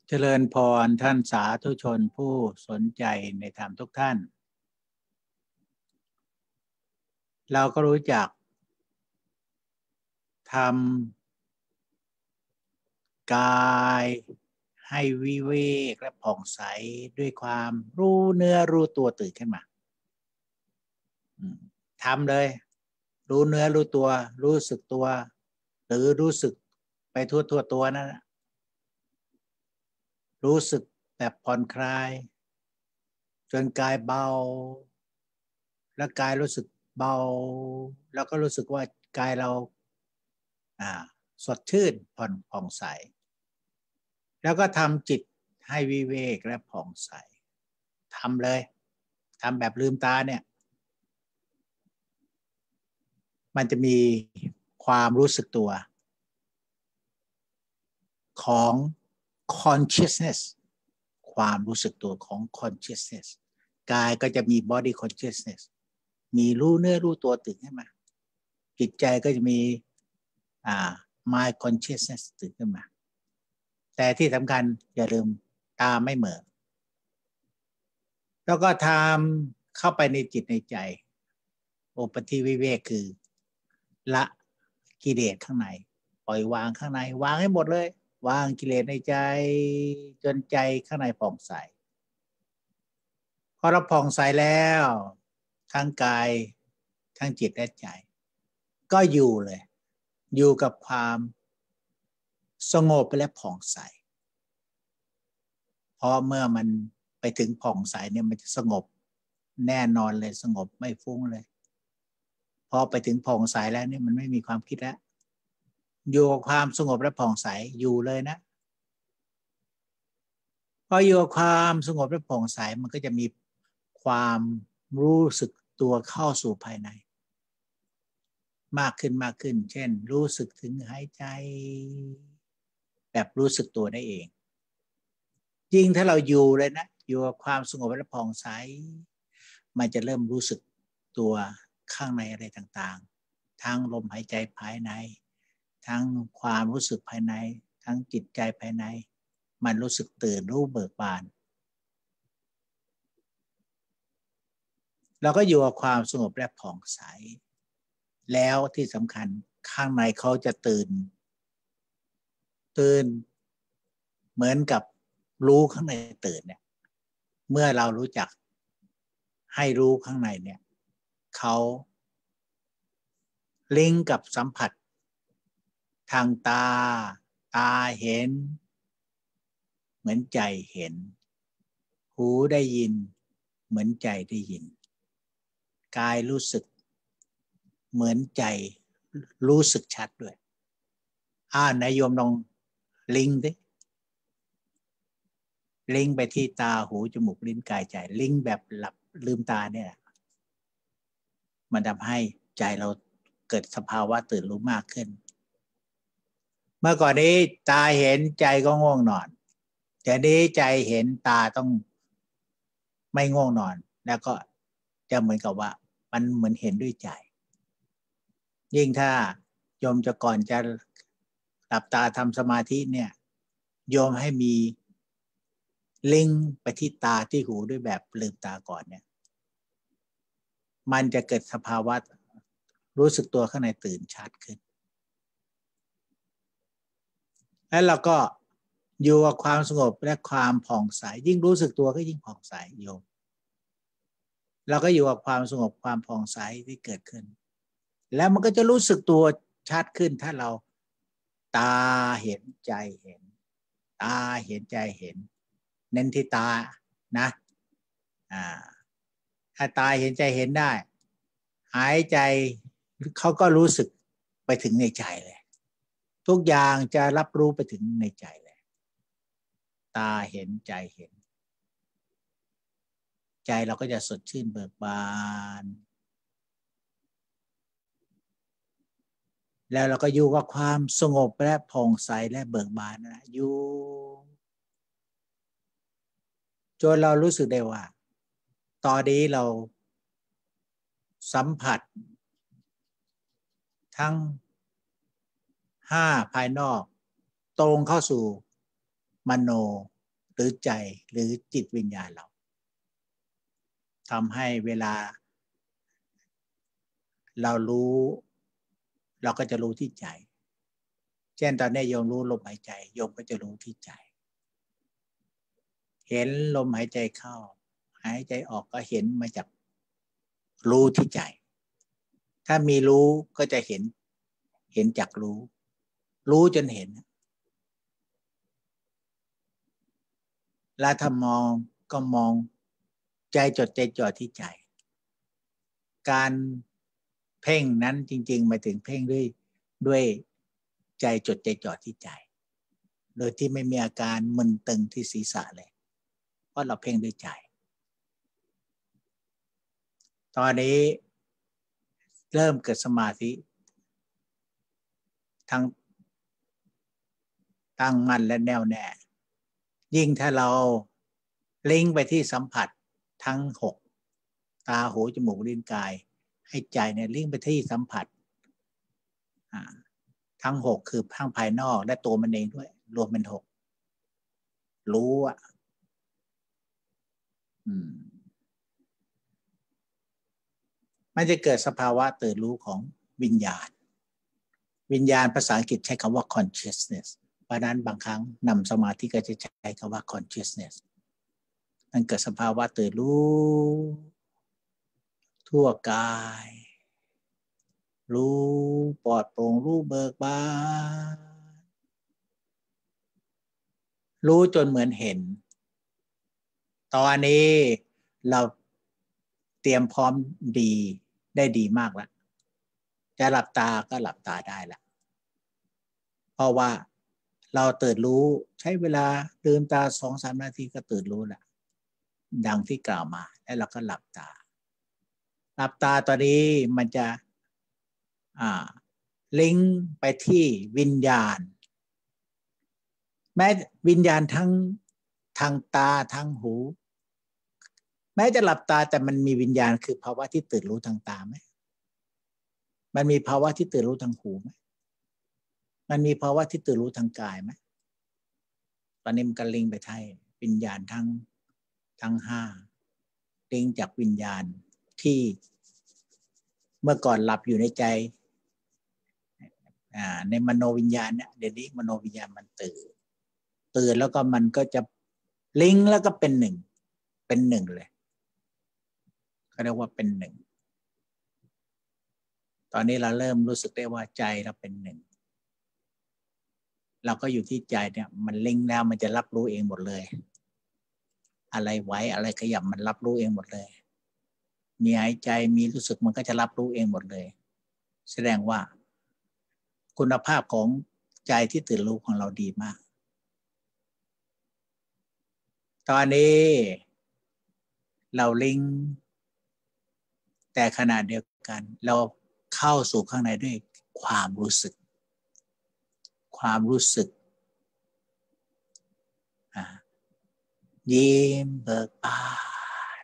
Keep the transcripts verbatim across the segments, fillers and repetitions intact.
เจริญพรท่านสาธุชนผู้สนใจในธรรมทุกท่านเราก็รู้จักทำกายให้วิเวกและผ่องใสด้วยความรู้เนื้อรู้ตัวตื่นขึ้นมาทำเลยรู้เนื้อรู้ตัวรู้สึกตัวหรือรู้สึกไปทั่วทั่วตัวนั่นรู้สึกแบบผ่อนคลายจนกายเบาและกายรู้สึกเบาแล้วก็รู้สึกว่ากายเราอ่าสดชื่นผ่อนผ่องใสแล้วก็ทำจิตให้วิเวกและผ่องใสทำเลยทำแบบลืมตาเนี่ยมันจะมีความรู้สึกตัวของ consciousness ความรู้สึกตัวของ consciousness กายก็จะมี body consciousness มีรู้เนื้อรู้ตัวตื่นขึ้นมาจิตใจก็จะมีอ่า mind consciousness ตื่นขึ้นมาแต่ที่สำคัญอย่าลืมตาไม่เหม่อแล้วก็ทำเข้าไปในจิตในใจโอปฏิวิเวกคือละกิเลสข้างในปล่อยวางข้างในวางให้หมดเลยวางกิเลสในใจจนใจข้างในผ่องใสพอเราผ่องใสแล้วทั้งกายทั้งจิตและใจก็อยู่เลยอยู่กับความสงบและผ่องใสเพราะเมื่อมันไปถึงผ่องใสเนี่ยมันจะสงบแน่นอนเลยสงบไม่ฟุ้งเลยพอไปถึงผ่องใสแล้วเนี่ยมันไม่มีความคิดแล้วอยู่กับความสงบและผ่องใสอยู่เลยนะพออยู่กับความสงบและผ่องใสมันก็จะมีความรู้สึกตัวเข้าสู่ภายในมากขึ้นมากขึ้นเช่นรู้สึกถึงหายใจแบบรู้สึกตัวได้เองจริงถ้าเราอยู่เลยนะอยู่กับความสงบและผ่องใสมันจะเริ่มรู้สึกตัวข้างในอะไรต่างๆทั้งลมหายใจภายในทั้งความรู้สึกภายในทั้งจิตใจภายในมันรู้สึกตื่นรู้เบิกบานเราก็อยู่กับความสงบและผ่องใสแล้วที่สำคัญข้างในเขาจะตื่นตื่นเหมือนกับรู้ข้างในตื่นเนี่ยเมื่อเรารู้จักให้รู้ข้างในเนี่ยเขาลิงก์กับสัมผัสทางตาตาเห็นเหมือนใจเห็นหูได้ยินเหมือนใจได้ยินกายรู้สึกเหมือนใจรู้สึกชัดด้วยอ่านายโยมลองลิงก์ดิลิงก์ไปที่ตาหูจมูกลิ้นกายใจลิงก์แบบหลับลืมตาเนี่ยมันทำให้ใจเราเกิดสภาวะตื่นรู้มากขึ้นเมื่อก่อนนี้ตาเห็นใจก็ง่วงนอนแต่นี้ใจเห็นตาต้องไม่ง่วงนอนแล้วก็จะเหมือนกับว่ามันเหมือนเห็นด้วยใจยิ่งถ้าโยมจะก่อนจะหลับตาทำสมาธิเนี่ยโยมให้มีลิงก์ไปที่ตาที่หูด้วยแบบลืมตาก่อนเนี่ยมันจะเกิดสภาวะรู้สึกตัวข้างในตื่นชัดขึ้นแล้วเราก็อยู่กับความสงบและความผ่องใสยิ่งรู้สึกตัวก็ยิ่งผ่องใสโยมเราก็อยู่กับความสงบความผ่องใสที่เกิดขึ้นแล้วมันก็จะรู้สึกตัวชัดขึ้นถ้าเราตาเห็นใจเห็นตาเห็นใจเห็นเน้นที่ตานะอ่าถ้าตาเห็นใจเห็นได้หายใจเขาก็รู้สึกไปถึงในใจเลยทุกอย่างจะรับรู้ไปถึงในใจเลยตาเห็นใจเห็นใจเราก็จะสดชื่นเบิกบานแล้วเราก็อยู่กับความสงบและผ่องใสและเบิกบานนะอยู่จนเรารู้สึกได้ว่าตอนนี้เราสัมผัสทั้งห้าภายนอกตรงเข้าสู่มโนรือใจหรือจิตวิญญาณเราทำให้เวลาเรารู้เราก็จะรู้ที่ใจเช่นตอนนี้โยมรู้ลมหายใจโยมก็จะรู้ที่ใจเห็นลมหายใจเข้าหายใจออกก็เห็นมาจากรู้ที่ใจถ้ามีรู้ก็จะเห็นเห็นจากรู้รู้จนเห็นแล้วถ้ามองก็มองใจจดใจจ่อที่ใจการเพ่งนั้นจริงๆหมายถึงเพ่งด้วยด้วยใจจดใจจ่อที่ใจโดยที่ไม่มีอาการมึนตึงที่ศีรษะเลยเพราะเราเพ่งด้วยใจตอนนี้เริ่มเกิดสมาธิทั้งตั้งมั่นและแน่วแน่ยิ่งถ้าเราลิงก์ไปที่สัมผัสทั้งหกตาหูจมูกลิ้นกายให้ใจเนี่ยลิงก์ไปที่สัมผัสทั้งหกคือทั้งภายนอกและตัวมันเองด้วยรวมเป็นหกรู้อ่ะมันจะเกิดสภาวะตื่นรู้ของวิญญาณวิญญาณภาษาอังกฤษใช้คำว่า consciousness เพราะนั้นบางครั้งนำสมาธิก็จะใช้คำว่า consciousness มันเกิดสภาวะตื่นรู้ทั่วกายรู้ปลอดโปร่งรู้เบิกบานรู้จนเหมือนเห็นตอนนี้เราเตรียมพร้อมดีได้ดีมากแล้วจะหลับตาก็หลับตาได้แล้วเพราะว่าเราตื่นรู้ใช้เวลาลืมตา สองถึงสาม นาทีก็ตื่นรู้แล้วดังที่กล่าวมาแล้วเราก็หลับตาหลับตาตอนนี้มันจะอ่าลิงก์ไปที่วิญญาณแม้วิญญาณทั้งทางตาทางหูแม้จะหลับตาแต่มันมีวิญญาณคือภาวะที่ตื่นรู้ทางตาไหมมันมีภาวะที่ตื่นรู้ทางหูไหมมันมีภาวะที่ตื่นรู้ทางกายไหมตอนนี้มันก็ลิงก์ไปที่วิญญาณทั้งทั้งห้าลิงก์จากวิญญาณที่เมื่อก่อนหลับอยู่ในใจในมโนวิญญาณเนี่ยเดี๋ยวนี้มโนวิญญาณมันตื่นตื่นแล้วก็มันก็จะลิงก์แล้วก็เป็นหนึ่งเป็นหนึ่งเลยเขาเรียกว่าเป็นหนึ่งตอนนี้เราเริ่มรู้สึกได้ว่าใจเราเป็นหนึ่งเราก็อยู่ที่ใจเนี่ยมันลิงก์แล้วมันจะรับรู้เองหมดเลยอะไรไหวอะไรขยับมันรับรู้เองหมดเลยมีหายใจมีรู้สึกมันก็จะรับรู้เองหมดเลยแสดงว่าคุณภาพของใจที่ตื่นรู้ของเราดีมากตอนนี้เราลิงก์แต่ขณะเดียวกันเราเข้าสู่ข้างในด้วยความรู้สึกความรู้สึกยิ้มเบิกบาน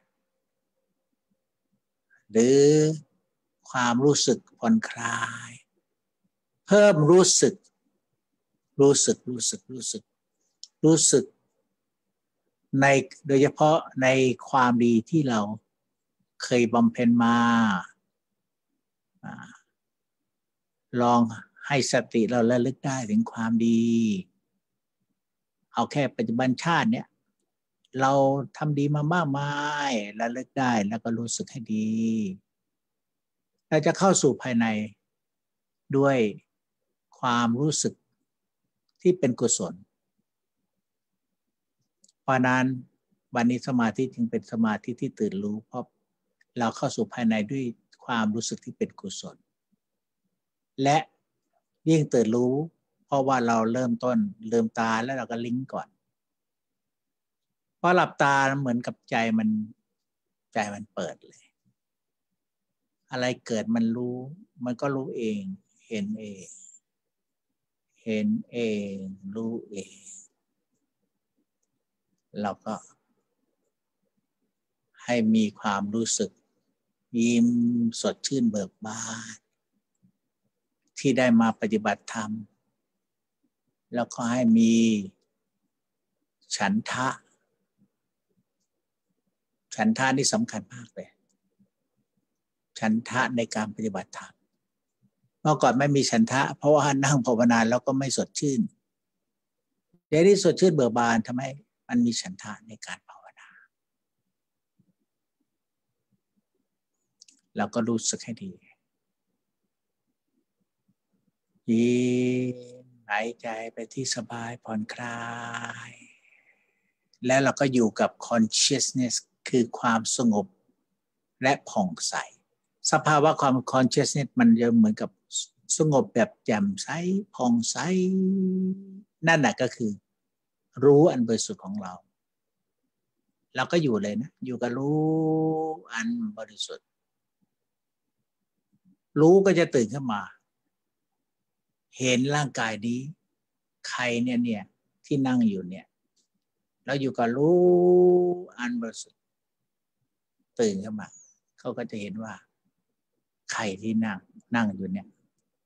หรือความรู้สึกผ่อนคลายเพิ่มรู้สึกรู้สึกรู้สึกรู้สึกรู้สึกในโดยเฉพาะในความดีที่เราเคยบำเพ็ญมาลองให้สติเราระลึกได้ถึงความดีเอาแค่ปัจจุบันชาติเนี่ยเราทำดีมามากมายระลึกได้แล้วก็รู้สึกให้ดีเราจะเข้าสู่ภายในด้วยความรู้สึกที่เป็นกุศลเพราะนั้นวันนี้สมาธิจึงเป็นสมาธิที่ตื่นรู้เพราะเราเข้าสู่ภายในด้วยความรู้สึกที่เป็นกุศลและยิ่งตื่นรู้เพราะว่าเราเริ่มต้นลืมตาแล้วเราก็ลิงก์ก่อนพอหลับตาเหมือนกับใจมันใจมันเปิดเลยอะไรเกิดมันรู้มันก็รู้เองเห็นเองเห็นเองรู้เองเราก็ให้มีความรู้สึกยิ้มสดชื่นเบิกบานที่ได้มาปฏิบัติธรรมแล้วก็ให้มีฉันทะฉันทะนี่สำคัญมากเลยฉันทะในการปฏิบัติธรรมเมื่อก่อนไม่มีฉันทะเพราะว่านั่งภาวนาแล้วก็ไม่สดชื่นเดี๋ยวนี้สดชื่นเบิกบานทำไมมันมีฉันทะในการภาวนาเราก็รู้สึกให้ดียิ้มหายใจไปที่สบายผ่อนคลายแล้วเราก็อยู่กับ consciousness คือความสงบและผ่องใสสภาวะความ consciousness มันจะเหมือนกับสงบแบบแจ่มใสผ่องใสนั่นแหละก็คือรู้อันบริสุทธิ์ของเราเราก็อยู่เลยนะอยู่กับรู้อันบริสุทธิ์รู้ก็จะตื่นขึ้นมาเห็นร่างกายนี้ใครเนี่ยเนี่ยที่นั่งอยู่เนี่ยเราอยู่กับรู้อันบริสุทธิ์ตื่นขึ้นมาเขาก็จะเห็นว่าใครที่นั่งนั่งอยู่เนี่ย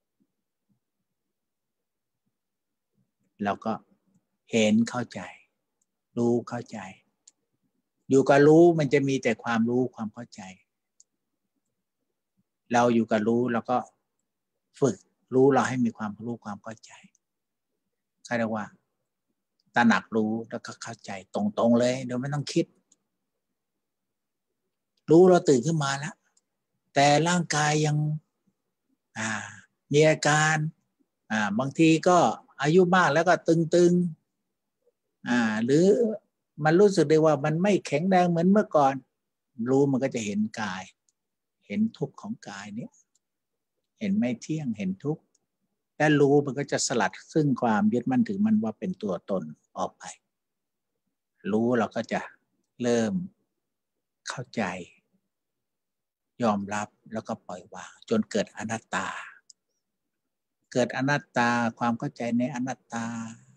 เราก็เห็นเข้าใจรู้เข้าใจอยู่กับรู้มันจะมีแต่ความรู้ความเข้าใจเราอยู่กับรู้แล้วก็ฝึกรู้เราให้มีความรู้ความเข้าใจเขาเรียกว่าตระหนักรู้แล้วก็เข้าใจตรงๆเลยโดยไม่ต้องคิดรู้เราตื่นขึ้นมาแล้วแต่ร่างกายยังมีอาการบางทีก็อายุมากแล้วก็ตึงๆหรือมันรู้สึกได้ว่ามันไม่แข็งแรงเหมือนเมื่อก่อนรู้มันก็จะเห็นกายเห็นทุกข์ของกายนี้เห็นไม่เที่ยงเห็นทุกข์และรู้มันก็จะสลัดซึ่งความยึดมั่นถือมันว่าเป็นตัวตนออกไปรู้เราก็จะเริ่มเข้าใจยอมรับแล้วก็ปล่อยวางจนเกิดอนัตตาเกิดอนัตตาความเข้าใจในอนัตตา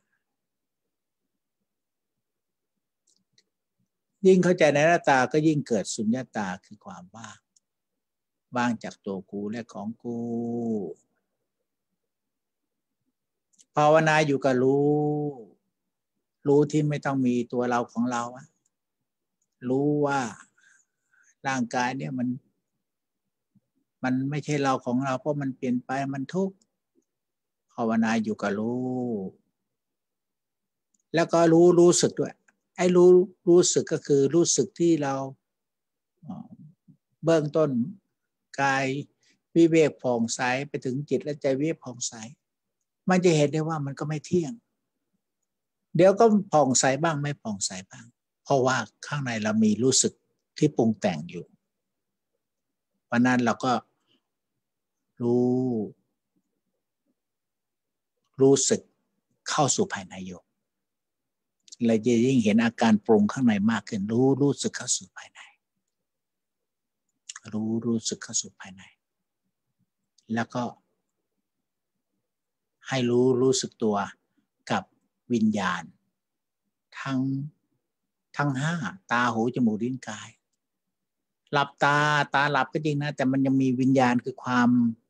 ยิ่งเข้าใจในอนัตตาก็ยิ่งเกิดสุญญตาคือความว่างว่างจากตัวกูและของกูภาวนาอยู่กับรู้รู้ที่ไม่ต้องมีตัวเราของเรารู้ว่าร่างกายเนี่ยมันมันไม่ใช่เราของเราเพราะมันเปลี่ยนไปมันทุกข์ภาวนาอยู่กับรู้แล้วก็รู้รู้สึกด้วยไอ้รู้รู้สึกก็คือรู้สึกที่เราเบื้องต้นกายวิเวกผ่องใสไปถึงจิตและใจวิเวกผ่องใสมันจะเห็นได้ว่ามันก็ไม่เที่ยงเดี๋ยวก็ผ่องใสบ้างไม่ผ่องใสบ้างเพราะว่าข้างในเรามีรู้สึกที่ปรุงแต่งอยู่เพราะนั้นเราก็รู้รู้สึกเข้าสู่ภายในอยู่เราจะยิ่งเห็นอาการปรุงข้างในมากขึ้นรู้รู้สึกเข้าสู่ภายในรู้รู้สึกเข้าสู่ภายในแล้วก็ให้รู้รู้สึกตัวกับวิญญาณทั้งทั้งห้าตาหูจมูกลิ้นกายหลับตาตาหลับก็จริงนะแต่มันยังมีวิญญาณคือความ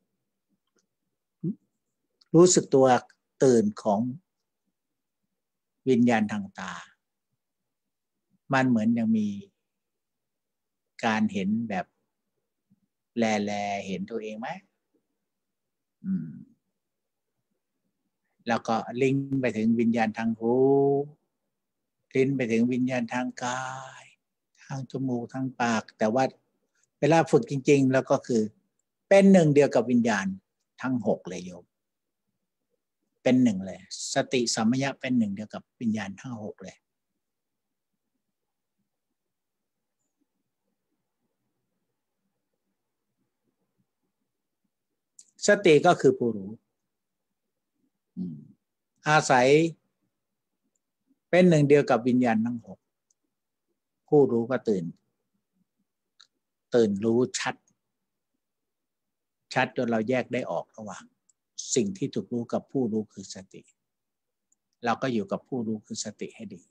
รู้สึกตัวตื่นของวิญญาณทางตามันเหมือนยังมีการเห็นแบบแลแลเห็นตัวเองไหมอืมแล้วก็ลิงก์ไปถึงวิญญาณทางหูลิ้นไปถึงวิญญาณทางกายทางจมูกทางปากแต่ว่าเวลาฝึกจริงๆแล้วก็คือเป็นหนึ่งเดียวกับวิญญาณทั้งหกเลยโยมเป็นหนึ่งเลยสติสัมปชัญญะเป็นหนึ่งเดียวกับวิญญาณทั้งหกเลยสติก็คือผู้รู้อาศัยเป็นหนึ่งเดียวกับวิญญาณทั้งหกผู้รู้ก็ตื่นตื่นรู้ชัดชัดจนเราแยกได้ออกระหว่างสิ่งที่ถูกรู้กับผู้รู้คือสติเราก็อยู่กับผู้รู้คือสติให้ดี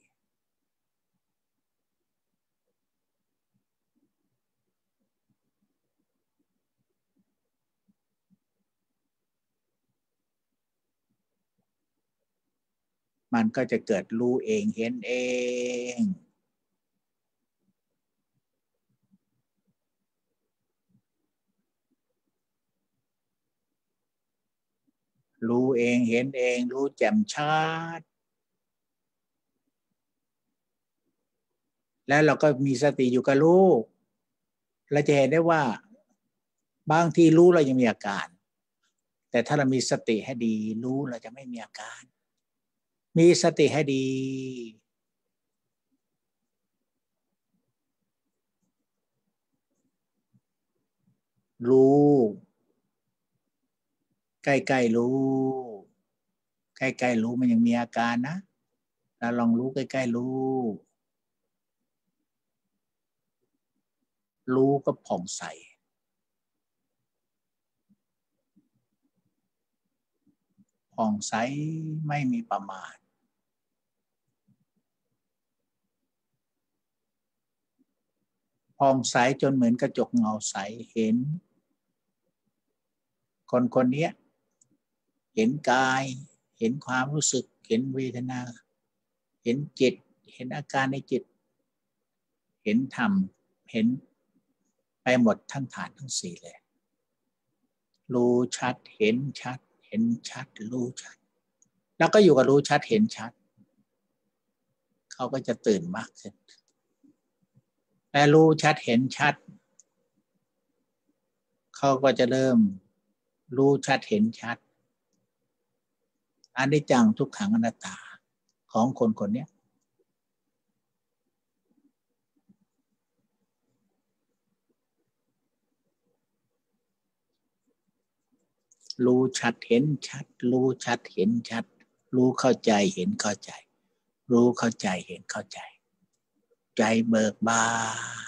มันก็จะเกิดรู้เองเห็นเองรู้เองเห็นเองรู้แจ่มชัดแล้วเราก็มีสติอยู่กับรู้เราจะเห็นได้ว่าบางทีรู้เรายังมีอาการแต่ถ้าเรามีสติให้ดีรู้เราจะไม่มีอาการมีสติให้ดีรู้ใกล้ๆรู้ใกล้ๆรู้มันยังมีอาการนะเราลองรู้ใกล้ๆรู้รู้ก็ผ่องใสผ่องใสไม่มีประมาทผ่องใสจนเหมือนกระจกเงาใสเห็นคนคนนี้เห็นกายเห็นความรู้สึกเห็นเวทนาเห็นจิตเห็นอาการในจิตเห็นธรรมเห็นไปหมดทั้งฐานทั้งสี่เลยรู้ชัดเห็นชัดเห็นชัดรู้ชัดแล้วก็อยู่กับรู้ชัดเห็นชัดเขาก็จะตื่นมากขึ้นแต่รู้ชัดเห็นชัดเขาก็จะเริ่มรู้ชัดเห็นชัดอนิจจังทุกขังอนัตตาของคนคนนี้รู้ชัดเห็นชัดรู้ชัดเห็นชัดรู้เข้าใจเห็นเข้าใจรู้เข้าใจเห็นเข้าใจใจเบิกบาน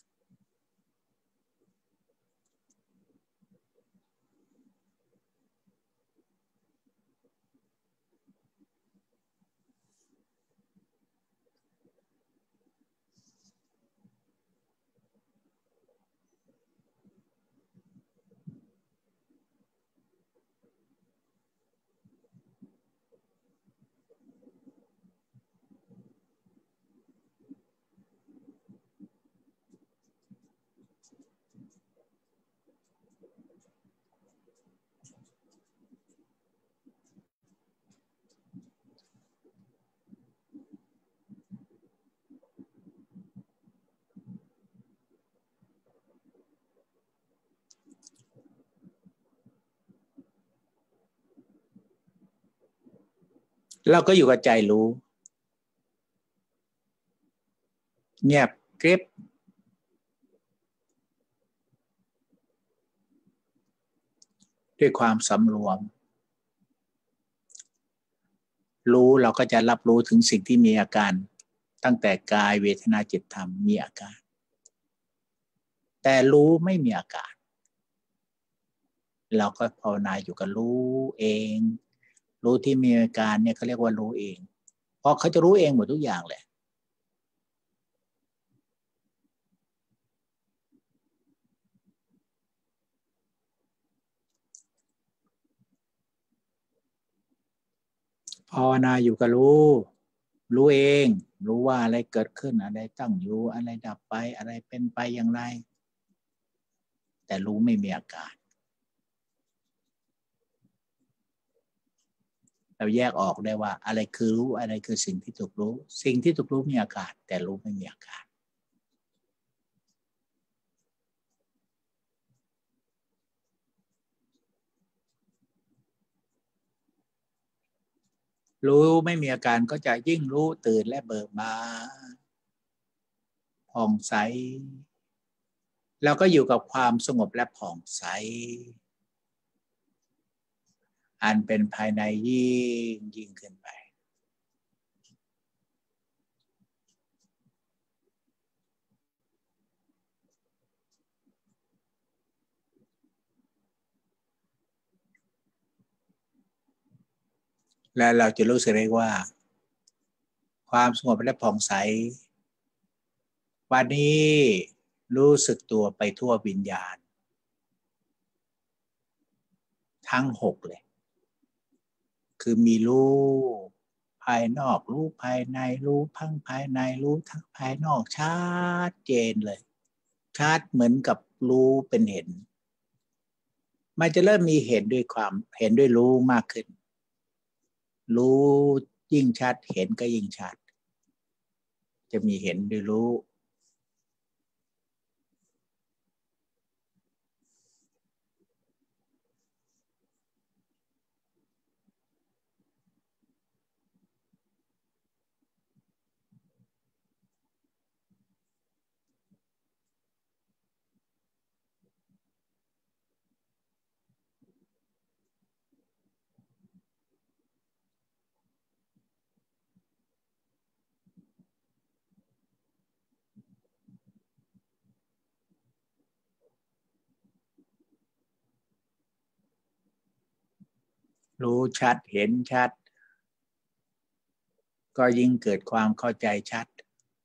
เราก็อยู่กับใจรู้เงียบกริบด้วยความสำรวมรู้เราก็จะรับรู้ถึงสิ่งที่มีอาการตั้งแต่กายเวทนาจิตธรรมมีอาการแต่รู้ไม่มีอาการเราก็ภาวนาอยู่กับรู้เองรู้ที่มีอาการเนี่ยเขาเรียกว่ารู้เองเพราะเขาจะรู้เองหมดทุกอย่างเลยภาวนาอยู่กับรู้รู้เองรู้ว่าอะไรเกิดขึ้นอะไรตั้งอยู่อะไรดับไปอะไรเป็นไปอย่างไรแต่รู้ไม่มีอาการเราแยกออกได้ว่าอะไรคือรู้อะไรคือสิ่งที่ถูกรู้สิ่งที่ถูกรู้มีอาการแต่รู้ไม่มีอาการรู้ไม่มีอาการก็จะยิ่งรู้ตื่นและเบิกบานผ่องใสแล้วก็อยู่กับความสงบและผ่องใสอันเป็นภายในยิ่งยิ่งขึ้นไปและเราจะรู้สึกได้ว่าความสงบและผ่องใสวันนี้รู้สึกตัวไปทั่ววิญญาณทั้งหกเลยคือมีรู้ภายนอกรู้ภายในรู้ทั้งภายในรู้ทั้งภายนอกชัดเจนเลยชัดเหมือนกับรู้เป็นเห็นมันจะเริ่มมีเห็นด้วยความเห็นด้วยรู้มากขึ้นรู้ยิ่งชัดเห็นก็ยิ่งชัดจะมีเห็นด้วยรู้รู้ชัดเห็นชัดก็ยิ่งเกิดความเข้าใจชัด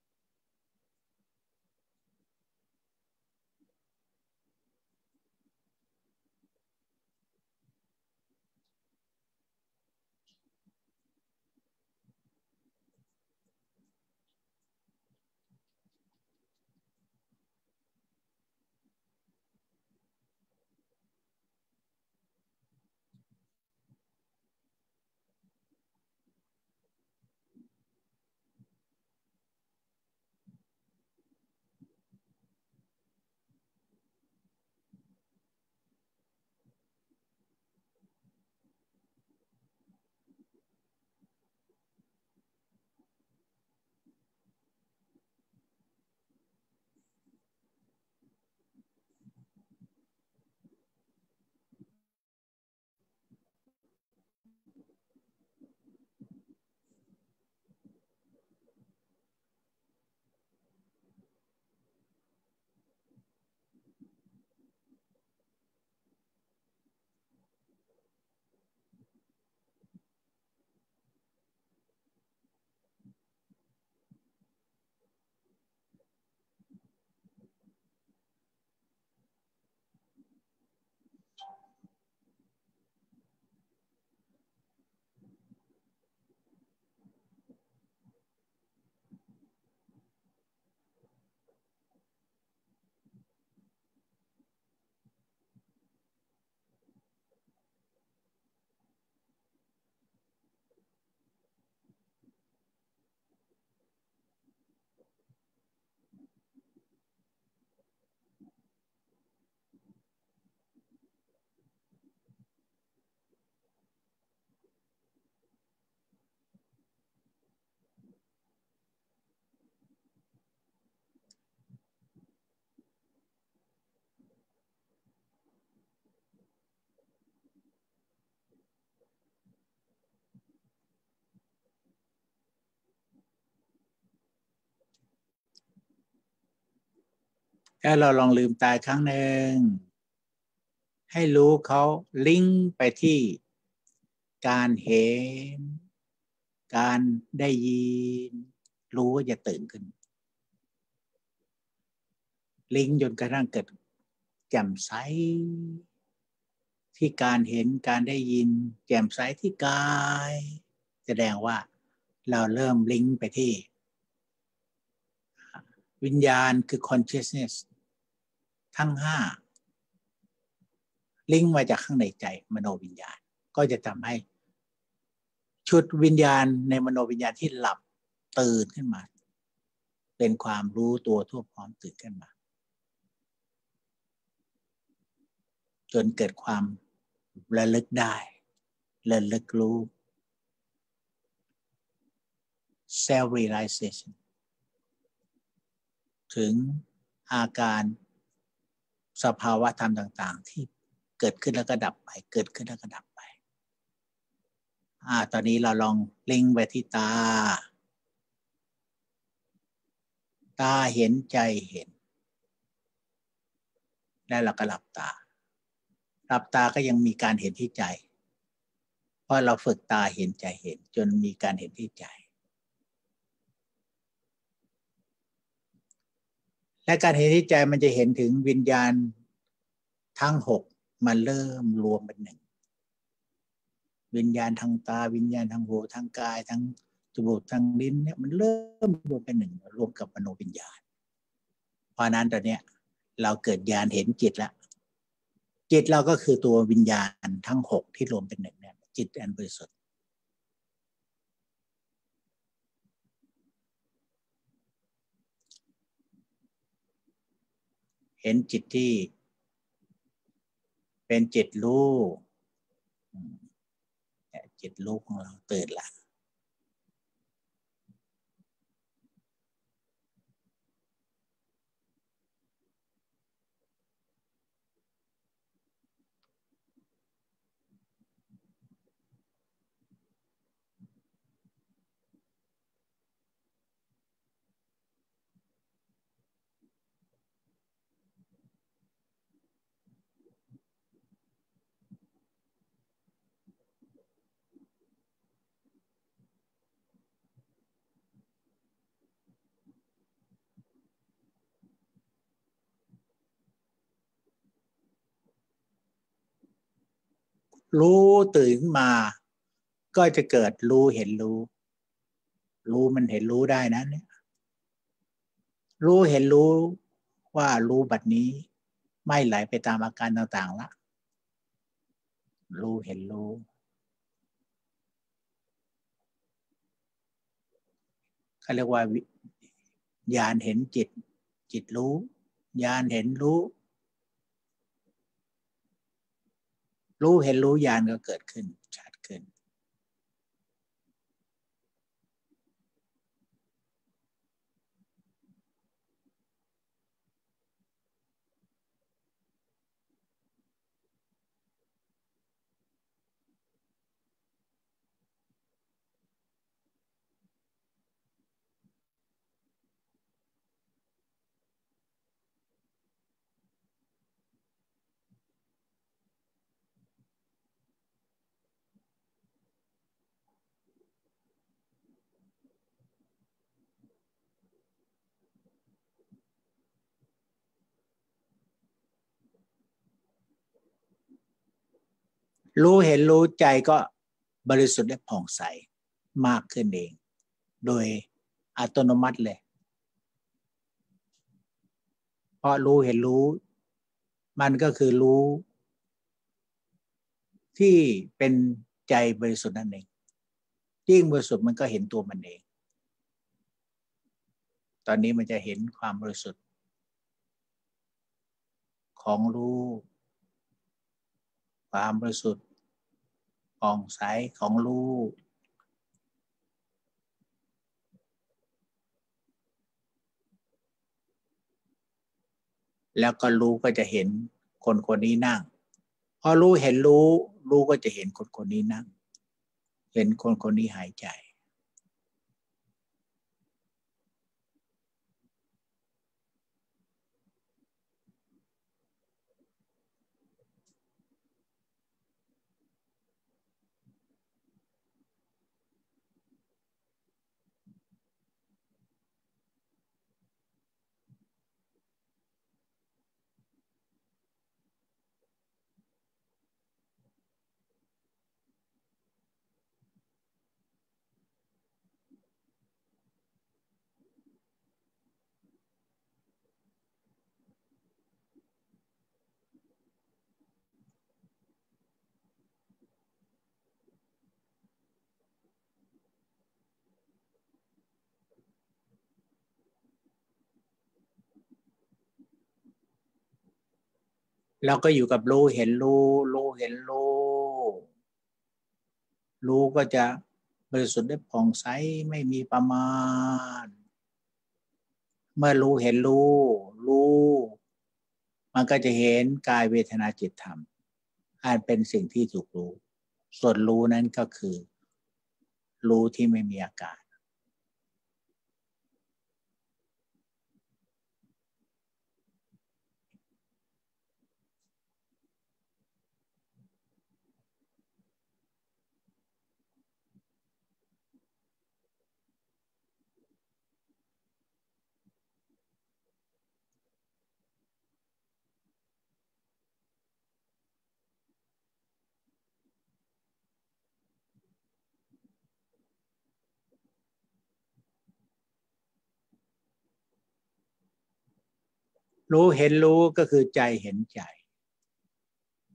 ถ้าเราลองลืมตาครั้งหนึ่งให้รู้เขาลิงก์ไปที่การเห็นการได้ยินรู้ว่าจะตื่นขึ้นลิงก์จนกระทั่งเกิดแจ่มใสที่การเห็นการได้ยินแจ่มใสที่กายแสดงว่าเราเริ่มลิงก์ไปที่วิญญาณคือ consciousness ทั้งห้าลิงก์มาจากข้างในใจมโนวิญญาณก็จะทำให้ชุดวิญญาณในมโนวิญญาณที่หลับตื่นขึ้นมาเป็นความรู้ตัวทั่วพร้อมตื่นขึ้นมาจนเกิดความระลึกได้ระลึกรู้ self realization ถึงอาการสภาวะธรรมต่างๆที่เกิดขึ้นแล้วก็ดับไปเกิดขึ้นแล้วก็ดับไปอ่าตอนนี้เราลองเล็งไปที่ตาตาเห็นใจเห็นแล้วเราก็หลับตาหลับตาก็ยังมีการเห็นที่ใจเพราะเราฝึกตาเห็นใจเห็นจนมีการเห็นที่ใจและการเห็นที่ใจมันจะเห็นถึงวิญญาณทั้งหกมันเริ่มรวมเป็นหนึ่งวิญญาณทางตาวิญญาณทางหูทางกายทางจมูกทางลิ้นเนี่ยมันเริ่มรวมเป็นหนึ่งรวมกับมโนวิญญาณเพราะนั้นตอนนี้เราเกิดญาณเห็นจิตแล้วจิตเราก็คือตัววิญญาณทั้งหกที่รวมเป็นหนึ่งเนี่ยจิตอันบริสุทธิ์เห็นจิตที่เป็นจิตรู้จิตรู้ของเราตื่นละรู้ตื่นมาก็จะเกิดรู้เห็นรู้รู้มันเห็นรู้ได้นะเนี่ยรู้เห็นรู้ว่ารู้บัดนี้ไม่ไหลไปตามอาการต่างๆละรู้เห็นรู้เขาเรียกว่าญาณเห็นจิตจิตรู้ญาณเห็นรู้รู้เห็นรู้ญาณก็เกิดขึ้นชัดขึ้นรู้เห็นรู้ใจก็บริสุทธิ์และผ่องใสมากขึ้นเองโดยอัตโนมัติเลยเพราะรู้เห็นรู้มันก็คือรู้ที่เป็นใจบริสุทธิ์นั่นเองยิ่งบริสุทธิ์มันก็เห็นตัวมันเองตอนนี้มันจะเห็นความบริสุทธิ์ของรู้ความบริสุทธิ์ผ่องใสของรู้แล้วก็รู้ก็จะเห็นคนคนนี้นั่งพอรู้เห็นรู้รู้ก็จะเห็นคนคนนี้นั่งเห็นคนคนนี้หายใจเราก็อยู่กับรู้เห็นรู้รู้เห็นรู้รู้ก็จะบริสุทธิ์ได้ผ่องใสไม่มีประมาณเมื่อรู้เห็นรู้รู้มันก็จะเห็นกายเวทนาจิตธรรมอันเป็นสิ่งที่ถูกรู้ส่วนรู้นั้นก็คือรู้ที่ไม่มีอาการรู้เห็นรู้ก็คือใจเห็นใจ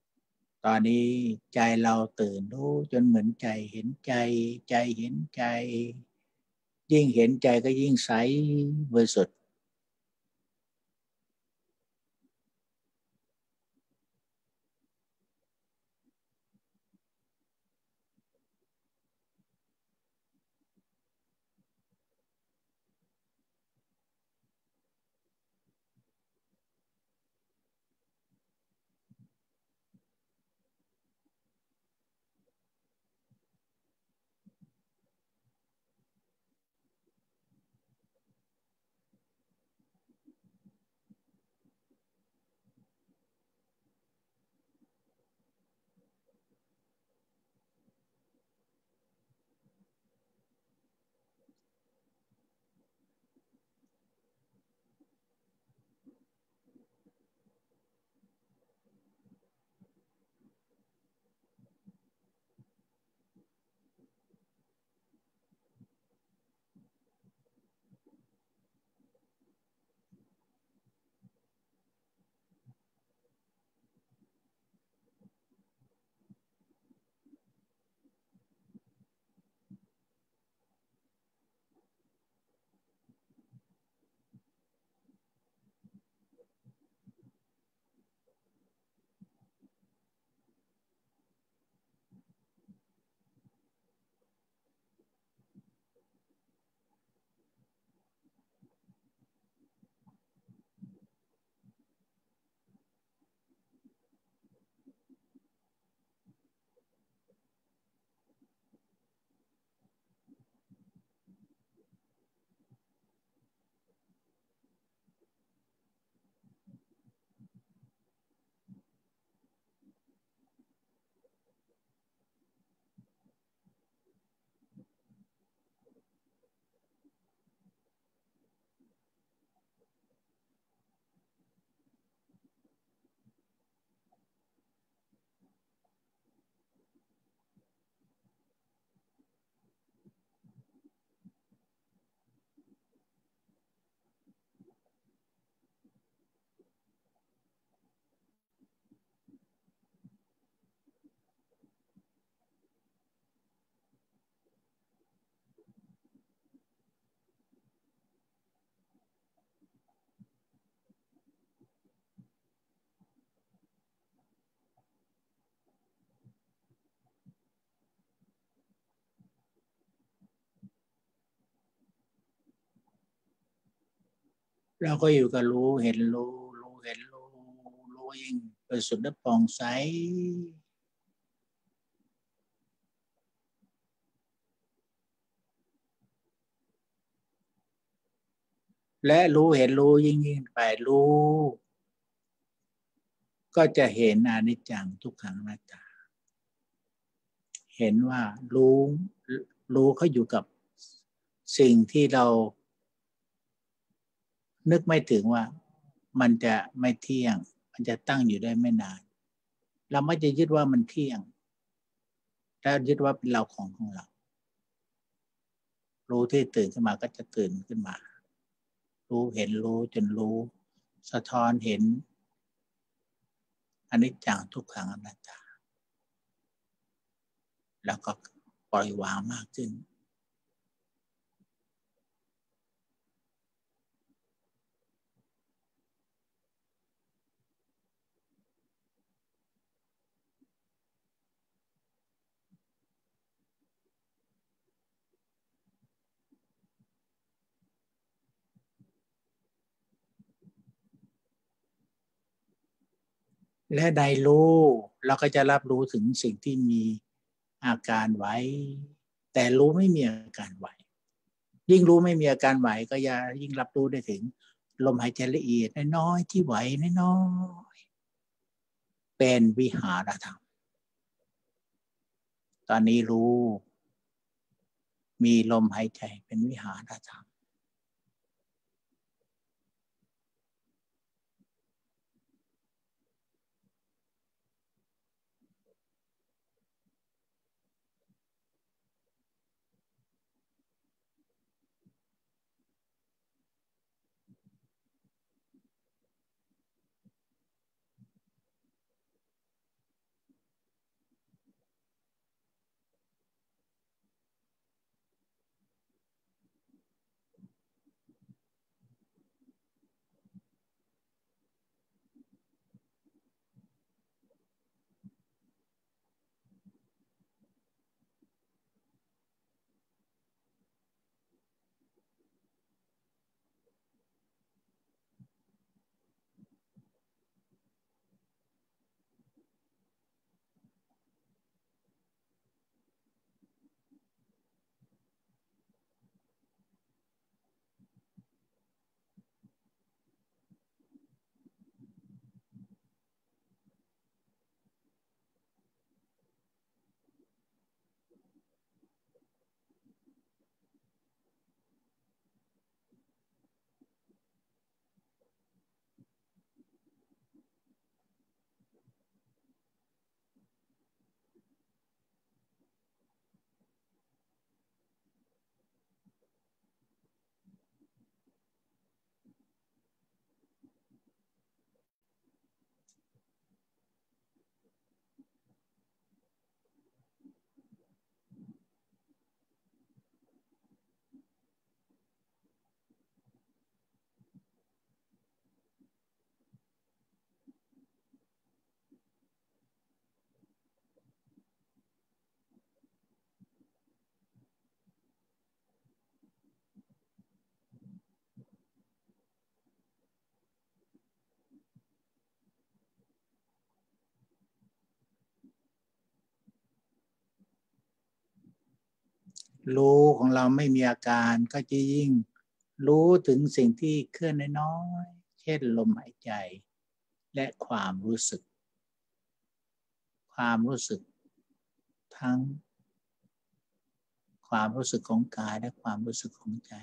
ตอนนี้ใจเราตื่นรู้จนเหมือนใจเห็นใจใจเห็นใจยิ่งเห็นใจก็ยิ่งใสบริสุทธิ์เราก็อยู่กับรู้เห็นรู้รู้เห็นรู้รู้ยิ่งบริสุทธิ์และผ่องใสและรู้เห็นรู้ยิ่งยิ่งไปรู้ก็จะเห็นอนิจจังทุกขังอนัตตาเห็นว่ารู้รู้เขาอยู่กับสิ่งที่เรานึกไม่ถึงว่ามันจะไม่เที่ยงมันจะตั้งอยู่ได้ไม่นานเราไม่จะยึดว่ามันเที่ยงแต่ยึดว่าเป็นเราของของเรารู้ที่ตื่นขึ้นมาก็จะตื่นขึ้นมารู้เห็นรู้จนรู้สะท้อนเห็นอนิจจังทุกขังอนัตตาแล้วก็ปล่อยวางมากขึ้นและในรู้เราก็จะรับรู้ถึงสิ่งที่มีอาการไหวแต่รู้ไม่มีอาการไหวยิ่งรู้ไม่มีอาการไหวก็อย่ายิ่งรับรู้ได้ถึงลมหายใจละเอียดน้อยๆที่ไหวน้อยๆเป็นวิหารธรรมตอนนี้รู้มีลมหายใจเป็นวิหารธรรมรู้ของเราไม่มีอาการก็จะยิ่งรู้ถึงสิ่งที่เคลื่อนน้อยๆเช่นลมหายใจและความรู้สึกความรู้สึกทั้งความรู้สึกของกายและความรู้สึกของใจ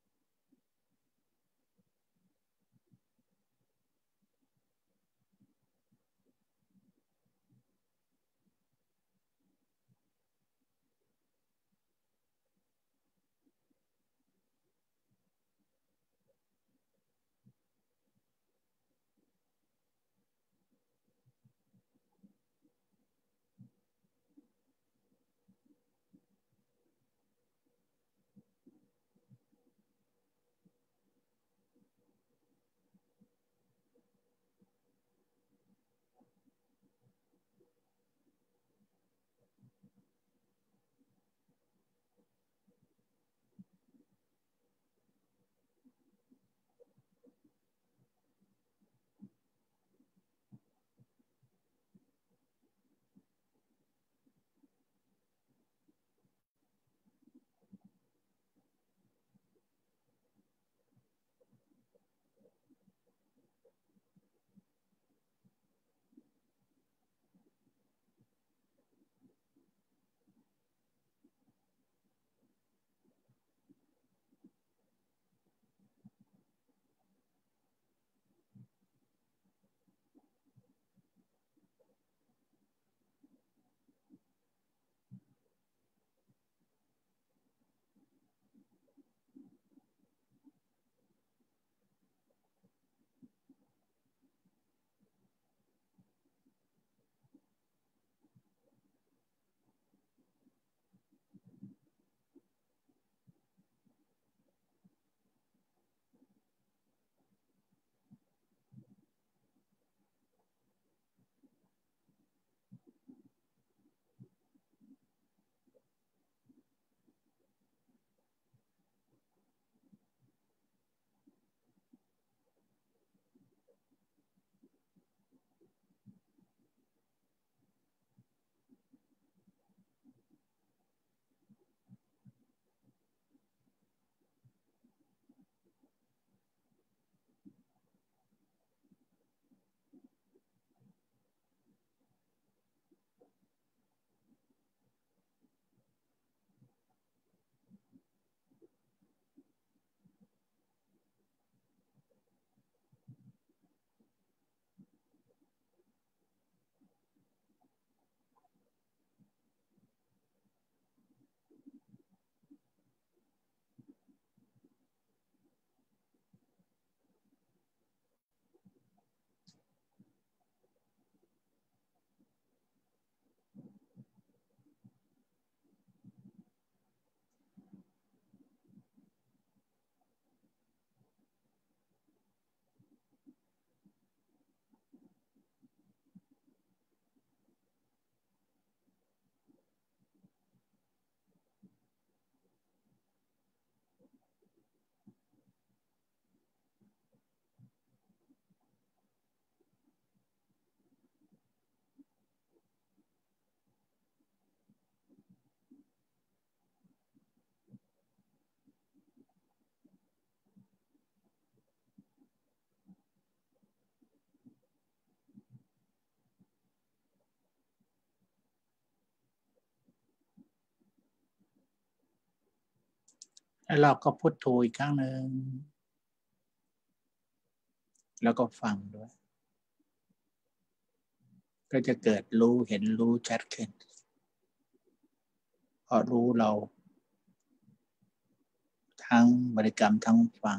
แล้วเราก็พุทโธอีกครั้งหนึ่งแล้วก็ฟังด้วยก็จะเกิดรู้เห็นรู้ชัดขึ้นเพราะรู้เราทั้งบริกรรมทั้งฟัง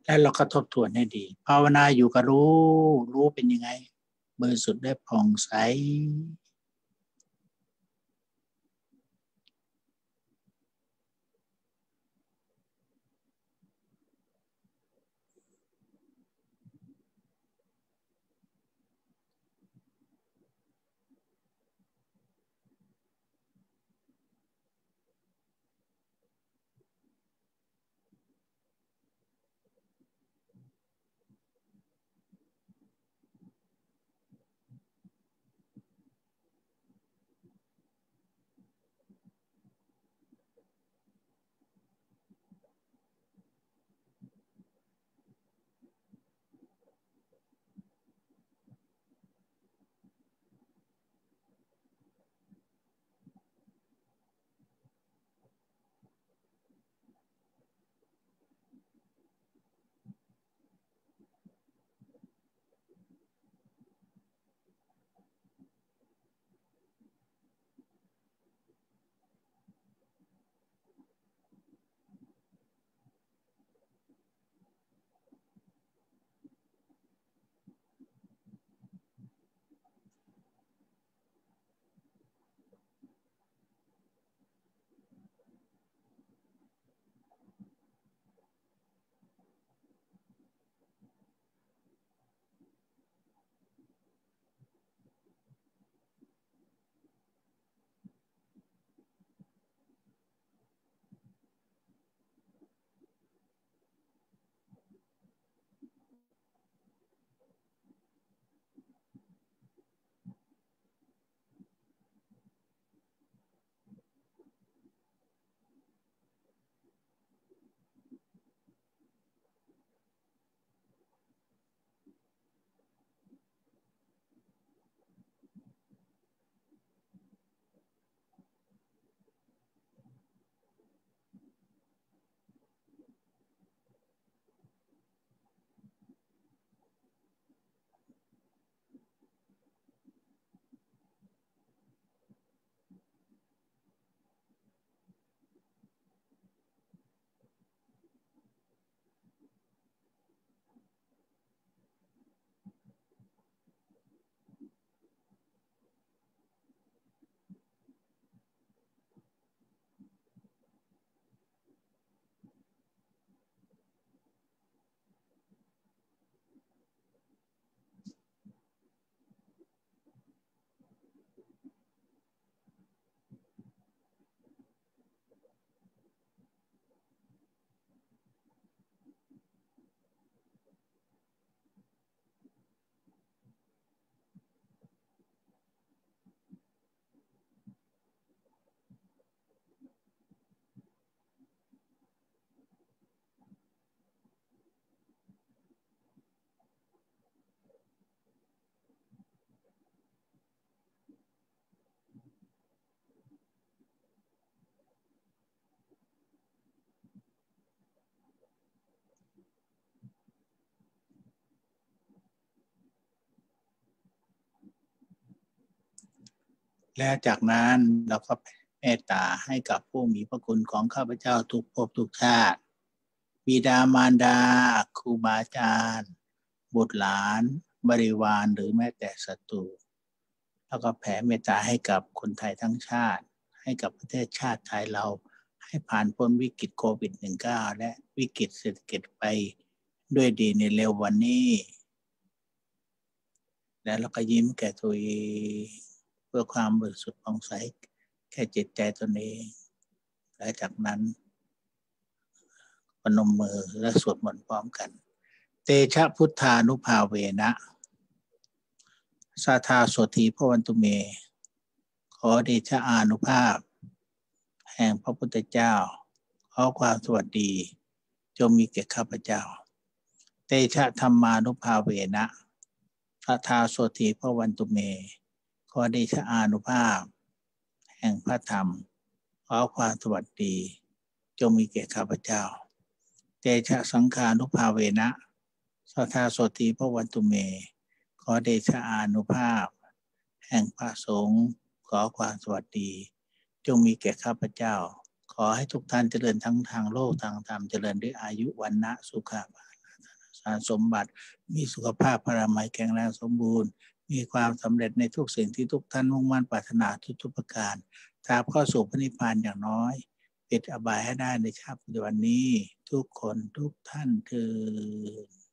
แล้วเราก็ทบทวนให้ดีภาวนาอยู่กับรู้รู้เป็นยังไงบริสุทธิ์ได้ผ่องใสและจากนั้นเราก็เมตตาให้กับผู้มีพระคุณของข้าพเจ้าทุกภพทุกชาติบิดามารดาครูบาอาจารย์บุตรหลานบริวารหรือแม้แต่ศัตรูแล้วก็แผ่เมตตาให้กับคนไทยทั้งชาติให้กับประเทศชาติไทยเราให้ผ่านพ้นวิกฤตโควิด สิบเก้า และวิกฤตเศรษฐกิจไปด้วยดีในเร็ววันนี้แล้วเราก็ยิ้มแก่ตัวเองเพื่อความบริสุทธิ์ผ่องใสแค่จิตใจตนเองและจากนั้นปนมมือและสวดมนต์พร้อมกันเตชะพุทธานุภาเวนะสาธาโสธีพระวันตุเมขอเดชะอานุภาพแห่งพระพุทธเจ้าขอความสวัสดีจงมีแก่ข้าพเจ้าเตชะธรรมานุภาเวนะสาธาโสธีพระวันตุเมขอเดชะอานุภาพแห่งพระธรรมขอความสวัสดีจงมีแก่ข้าพเจ้าเตชะสังฆานุภาเวนะสัทธาโสติพระวันตุเมขอเดชะอานุภาพแห่งพระสงฆ์ขอความสวัสดีจงมีแก่ข้าพเจ้าขอให้ทุกท่านเจริญทั้งทางโลกทางธรรมเจริญด้วยอายุวันนะสุขภาพานสมบัติมีสุขภาพพรามัยแข็งแรงสมบูรณ์มีความสำเร็จในทุกสิ่งที่ทุกท่านมุ่งมั่นปรารถนาทุกๆประการตราบเข้าสู่พระนิพพานอย่างน้อยปิดอบายให้ได้ในชาติปัจจุบันนี้ทุกคนทุกท่านเถิด